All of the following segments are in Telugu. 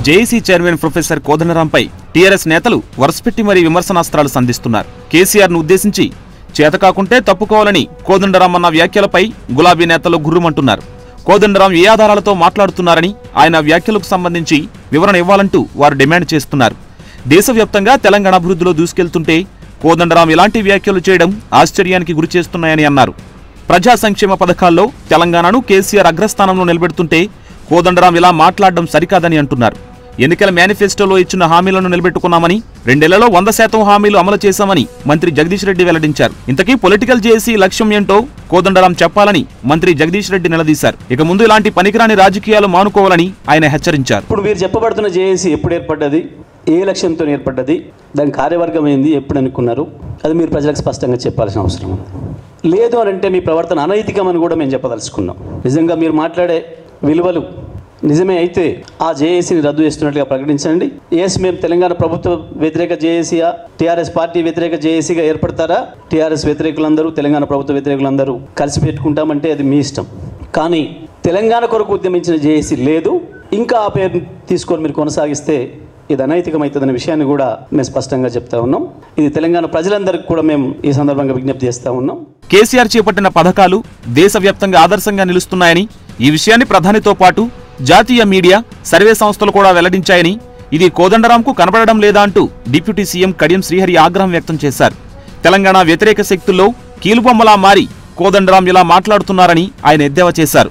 జేఏసీ చైర్మన్ ప్రొఫెసర్ కోదండరాంపై టీఆర్ఎస్ నేతలు వరుసపెట్టి మరీ విమర్శనాస్త్రాలు సంధిస్తున్నారు. కేసీఆర్ను ఉద్దేశించి చేతకాకుంటే తప్పుకోవాలని కోదండరాం అన్న వ్యాఖ్యలపై గులాబీ నేతలు గుర్రుమంటున్నారు. కోదండరాం ఏ ఆధారాలతో మాట్లాడుతున్నారని ఆయన వ్యాఖ్యలకు సంబంధించి వివరణ ఇవ్వాలంటూ వారు డిమాండ్ చేస్తున్నారు. దేశవ్యాప్తంగా తెలంగాణ అభివృద్ధిలో దూసుకెళ్తుంటే కోదండరాం ఇలాంటి వ్యాఖ్యలు చేయడం ఆశ్చర్యానికి గురిచేస్తున్నాయని అన్నారు. ప్రజా సంక్షేమ పథకాల్లో తెలంగాణను కేసీఆర్ అగ్రస్థానంలో నిలబెడుతుంటే కోదండరాం ఇలా మాట్లాడడం సరికాదని అంటున్నారు. ఎన్నికల మేనిఫెస్టోలో ఇచ్చిన హామీలను నిలబెట్టుకున్నామని, 2 ఏళ్లలో 100% హామీలు అమలు చేశామని మంత్రి జగదీష్ రెడ్డి వెల్లడించారు. ఇంతకీ పొలిటికల్ జేఏసీ లక్ష్యం ఏంటో కోదండరాం చెప్పాలని మంత్రి జగదీష్ రెడ్డి నిలదీశారు. ఇక ముందు ఇలాంటి పనికిరాని రాజకీయాలు మానుకోవాలని ఆయన హెచ్చరించారు. ఇప్పుడు మీరు చెప్పబడుతున్న జేఏసీ ఎప్పుడు ఏర్పడ్డది, ఏ లక్ష్యంతో ఏర్పడ్డది, దాని కార్యవర్గం ఏంది, ఎప్పుడు అనుకున్నారు, అది మీరు ప్రజలకు స్పష్టంగా చెప్పాల్సిన అవసరం ఉంది. లేదు అని అంటే మీ ప్రవర్తన అనైతికమని కూడా మేము చెప్పదలుచుకున్నాం. నిజంగా మీరు మాట్లాడే విలువలు నిజమే అయితే ఆ జేఏసీని రద్దు చేస్తున్నట్లుగా ప్రకటించండి. మేము తెలంగాణ ప్రభుత్వ వ్యతిరేక జేఏసీయా, టీఆర్ఎస్ పార్టీ వ్యతిరేక జేఏసీగా ఏర్పడతారా? టీఆర్ఎస్ వ్యతిరేకులందరూ, తెలంగాణ ప్రభుత్వ వ్యతిరేకులందరూ కలిసి పెట్టుకుంటామంటే అది మీ ఇష్టం. కానీ తెలంగాణ కొరకు ఉద్యమించిన జేఏసీ లేదు. ఇంకా ఆ పేరు తీసుకొని మీరు కొనసాగిస్తే ఇది అనైతికమవుతుందనే విషయాన్ని కూడా మేము స్పష్టంగా చెప్తా ఉన్నాం. ఇది తెలంగాణ ప్రజలందరికీ కూడా మేము ఈ సందర్భంగా విజ్ఞప్తి చేస్తా ఉన్నాం. కేసీఆర్ చేపట్టిన పథకాలు దేశవ్యాప్తంగా ఆదర్శంగా నిలుస్తున్నాయని, ఈ విషయాన్ని ప్రధానితో పాటు జాతీయ మీడియా, సర్వే సంస్థలు కూడా వెల్లడించాయని, ఇది కోదండరాంకు కనబడడం లేదా అంటూ డిప్యూటీ సీఎం కడియం శ్రీహరి ఆగ్రహం వ్యక్తం చేశారు. తెలంగాణ వ్యతిరేక శక్తుల్లో కీలుబొమ్మలా మారి కోదండరాం ఇలా మాట్లాడుతున్నారని ఆయన ఎద్దేవా చేశారు.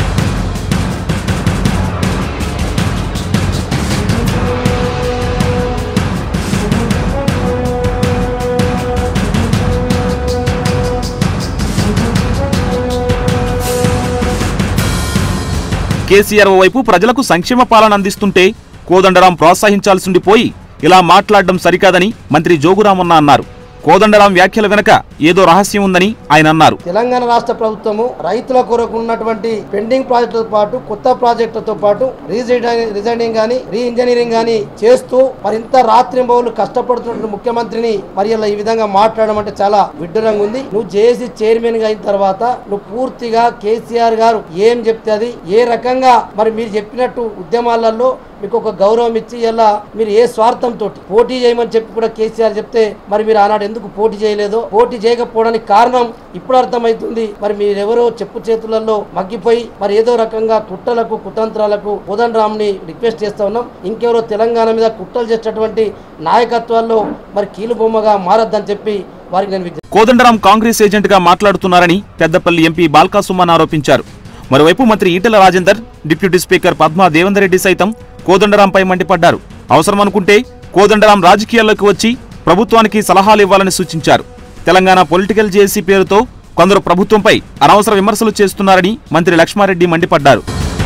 కేసీఆర్ ఓవైపు ప్రజలకు సంక్షేమ పాలన అందిస్తుంటే కోదండరాం ప్రోత్సహించాల్సిందిపోయి ఇలా మాట్లాడడం సరికాదని మంత్రి జోగురామన్న అన్నారు. కోదండరాం వ్యాఖ్యల వెనక ఏదో రహస్యం ఉందని ఆయన అన్నారు. తెలంగాణ రాష్ట్ర ప్రభుత్వము రైతుల కొరకు ఉన్నటువంటి పెండింగ్ ప్రాజెక్టులతో పాటు కొత్త ప్రాజెక్టులతో పాటు రీజైనింగ్ గానీ, రీ ఇంజనీరింగ్ గానీ చేస్తూ మరింత రాత్రింబవళ్లు కష్టపడుతున్న ముఖ్యమంత్రిని మరి ఇలా ఈ విధంగా మాట్లాడడం అంటే చాలా విడ్డూరంగా ఉంది. నువ్వు జేఏసీ చైర్మన్ గా అయిన తర్వాత నువ్వు పూర్తిగా కేసీఆర్ గారు ఏం చెప్తే అది, ఏ రకంగా మరి మీరు చెప్పినట్టు ఉద్యమాలలో మీకు ఒక గౌరవం ఇచ్చి ఇలా మీరు ఏ స్వార్థంతో పోటీ చేయమని చెప్పి కూడా కేసీఆర్ చెప్తే మరి మీరు ఆనాడు ఎందుకు పోటీ చేయలేదో, పోటీ చేయకపోవడానికి కారణం ఇప్పుడు అర్థమవుతుంది. మరి మీరెవరో చెప్పు చేతులలో మగ్గిపోయి మరి ఏదో రకంగా కుట్రలకు కుతంత్రాలకు కోదండరాంని రిక్వెస్ట్ చేస్తా ఉన్నాం. ఇంకెవరో తెలంగాణ మీద కుట్రలు చేసేటటువంటి నాయకత్వాల్లో మరి కీలుబొమ్మగా మారద్దని చెప్పి వారికి నేను కోదండరాం కాంగ్రెస్ ఏజెంట్ గా మాట్లాడుతున్నారని పెద్దపల్లి ఎంపీ బాల్కా సుమన్ ఆరోపించారు. మరోవైపు మంత్రి ఈటెల రాజేందర్, డిప్యూటీ స్పీకర్ పద్మా దేవేందర్ రెడ్డి సైతం కోదండరాంపై మండిపడ్డారు. అవసరమనుకుంటే కోదండరాం రాజకీయాల్లోకి వచ్చి ప్రభుత్వానికి సలహాలు ఇవ్వాలని సూచించారు. తెలంగాణ పొలిటికల్ జేఏసీ పేరుతో కొందరు ప్రభుత్వంపై అనవసర విమర్శలు చేస్తున్నారని మంత్రి లక్ష్మారెడ్డి మండిపడ్డారు.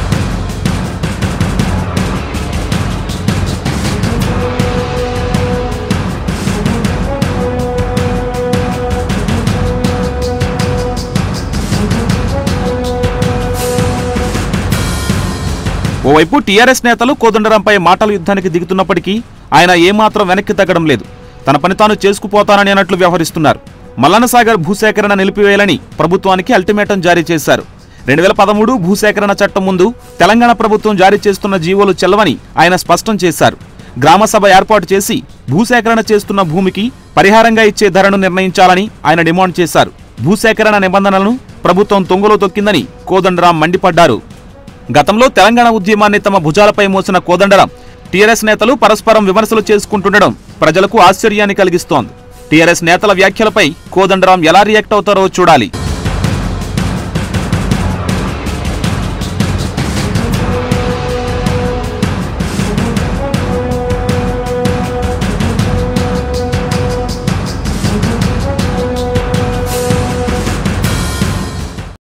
ఓవైపు టీఆర్ఎస్ నేతలు కోదండరాంపై మాటల యుద్ధానికి దిగుతున్నప్పటికీ ఆయన ఏమాత్రం వెనక్కి తగ్గడం లేదు. తన పని తాను చేసుకుపోతానని అన్నట్లు వ్యవహరిస్తున్నారు. మల్లన్నసాగర్ భూసేకరణ నిలిపివేయాలని ప్రభుత్వానికి అల్టిమేటం జారీ చేశారు. 2013 భూసేకరణ చట్టం ముందు తెలంగాణ ప్రభుత్వం జారీ చేస్తున్న జీవోలు చెల్లవని ఆయన స్పష్టం చేశారు. గ్రామసభ ఏర్పాటు చేసి భూసేకరణ చేస్తున్న భూమికి పరిహారంగా ఇచ్చే ధరను నిర్ణయించాలని ఆయన డిమాండ్ చేశారు. భూసేకరణ నిబంధనలను ప్రభుత్వం తొంగలో తొక్కిందని కోదండరాం మండిపడ్డారు. గతంలో తెలంగాణ ఉద్యమాన్ని తమ భుజాలపై మోసిన కోదండరాం, టీఆర్ఎస్ నేతలు పరస్పరం విమర్శలు చేసుకుంటుండడం ప్రజలకు ఆశ్చర్యాన్ని కలిగిస్తోంది. టీఆర్ఎస్ నేతల వ్యాఖ్యలపై కోదండరాం ఎలా రియాక్ట్ అవుతారో చూడాలి.